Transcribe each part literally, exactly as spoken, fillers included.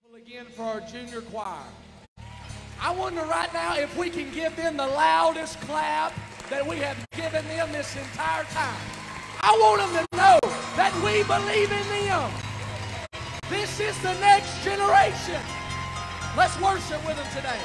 Again for our junior choir. I wonder right now if we can give them the loudest clap that we have given them this entire time. I want them to know that we believe in them. This is the next generation. Let's worship with them today.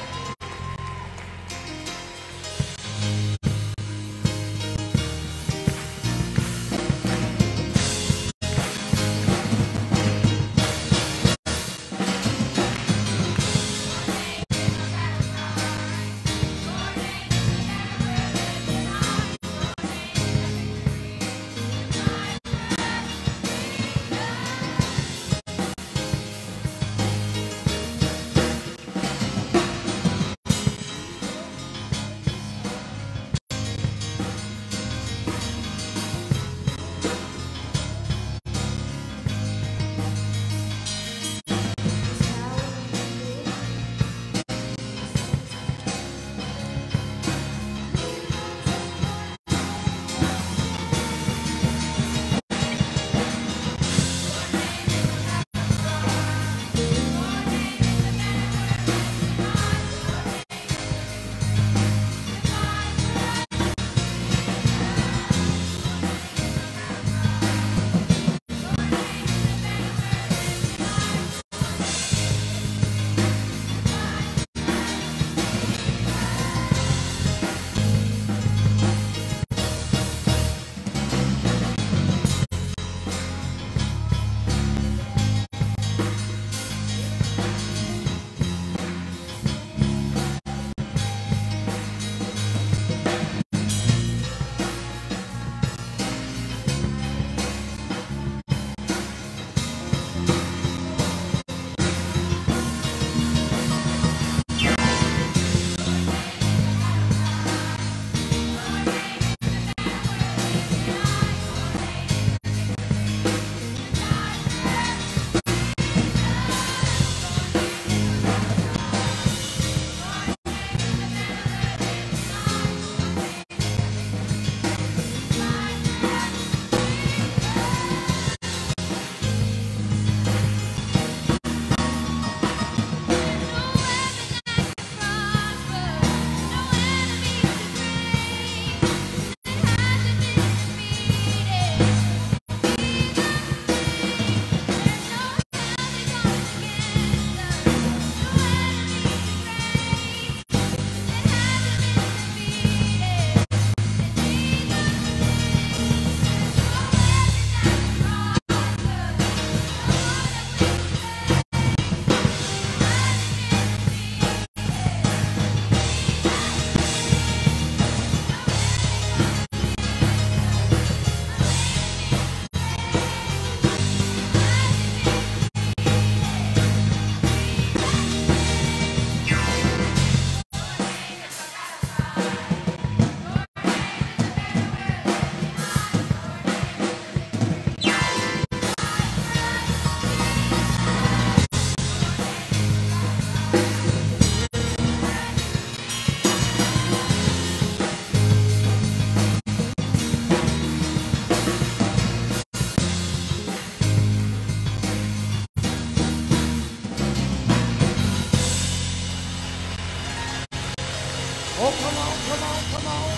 Oh, come on, come on, come on.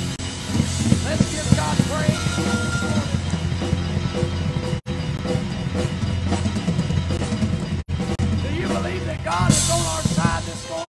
Let's give God praise. Do you believe that God is on our side this morning?